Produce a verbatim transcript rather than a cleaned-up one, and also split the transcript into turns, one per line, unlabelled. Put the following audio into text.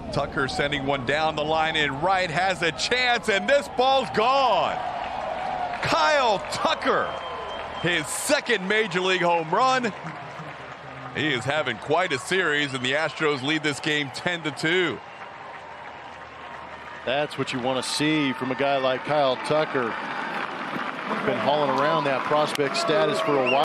Tucker sending one down the line in right, has a chance, and this ball's gone. Kyle Tucker, his second major league home run. He is having quite a series, and the Astros lead this game ten to two.
That's what you want to see from a guy like Kyle Tucker. Been hauling around that prospect status for a while.